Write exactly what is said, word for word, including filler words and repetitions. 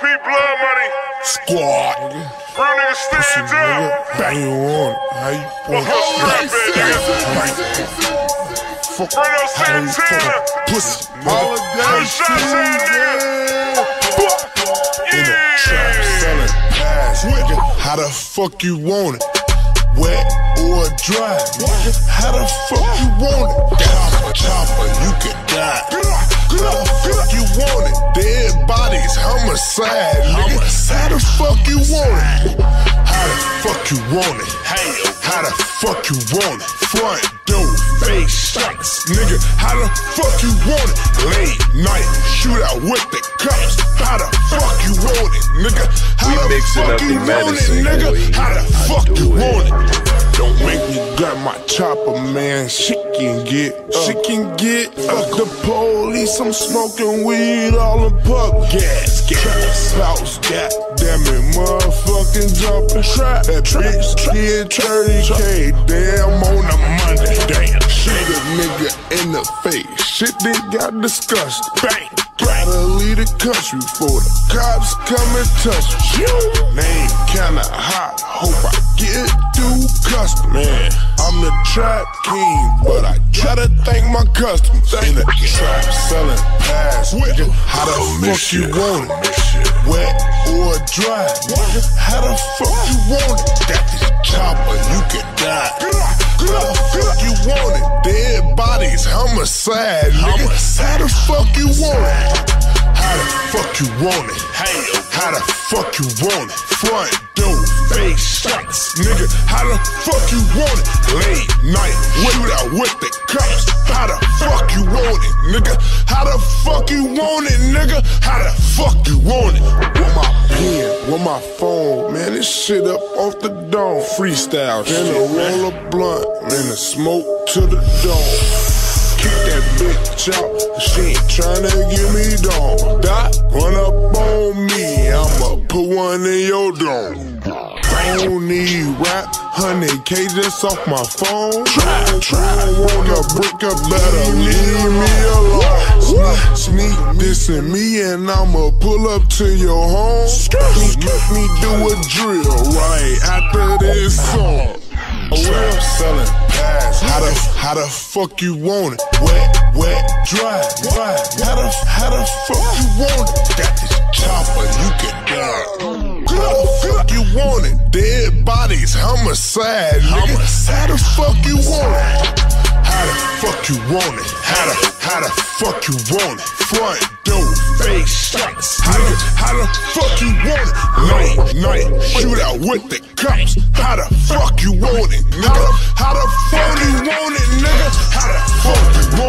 Beat Blood Money. Squad. Real niggas stand down. Bang you on it. How you want it? Fuck. How you fucking pussy? All of that shit. In the trap, selling ass. How the fuck you want it? Wet or dry? How the fuck you want it? Chopper, chopper, you can die. How the fuck you want it? Dead bodies, homicide, nigga. How the fuck you want it? How the fuck you want it? How the fuck you want it? Front door, face shots, nigga. How the fuck you want it? Late night shootout with the cops. How the fuck you want it, nigga? How the fuck you want it, nigga? How the fuck you want it? Don't make me grab my chopper, man. She can get, she can get up the police. I'm smoking weed all in public. Gas, gas, house, goddamn it, motherfucking jumping. Trap, that bitch get thirty K, damn on a Monday. Damn, shoot a nigga in the face. Shit then got discussed. Bang. Gotta leave the country for the cops come and touch you. Name kinda hot, hope I get through custom. Man, I'm the trap king, but I gotta thank my customers. In the trap selling ass. How the fuck you want it? Wet or dry? How the fuck you want it? Got this chopper, you can die. How the fuck you want it? Dead bodies, homicide, nigga. How the fuck you want it? How the fuck you want it? How the fuck you want it? Front door, face shots, nigga. How the fuck you want it? Late night shootout with the cops. How the fuck you want it, nigga? How the fuck you want it, nigga? How the fuck you want it? With my pen, with my phone, man, this shit up off the dome. Freestyle shit, then a roll of blunt, and a smoke to the dome. Kick that bitch out, she ain't tryna give me down. Dot, run up on me, I'ma put one in your dome. I don't need rap, one hundred K just off my phone. Try, try, wanna break up, better leave me alone. Sneak, sneak dissing me and I'ma pull up to your home. Make me do a drill right after this song. Trap selling ass. How the how the fuck you want it? Wet, wet, dry, dry. How the how the fuck you want it? Got this chopper, you can die. How the fuck you want it? Dead bodies, homicide, nigga. How the fuck you want it? How the fuck you want it? How the how the fuck you want it? Front door, face shots, nigga. How the fuck you want it? Night night shootout with the cops. How the fuck you want it, nigga? How the fuck you want it, nigga? How the fuck you want it?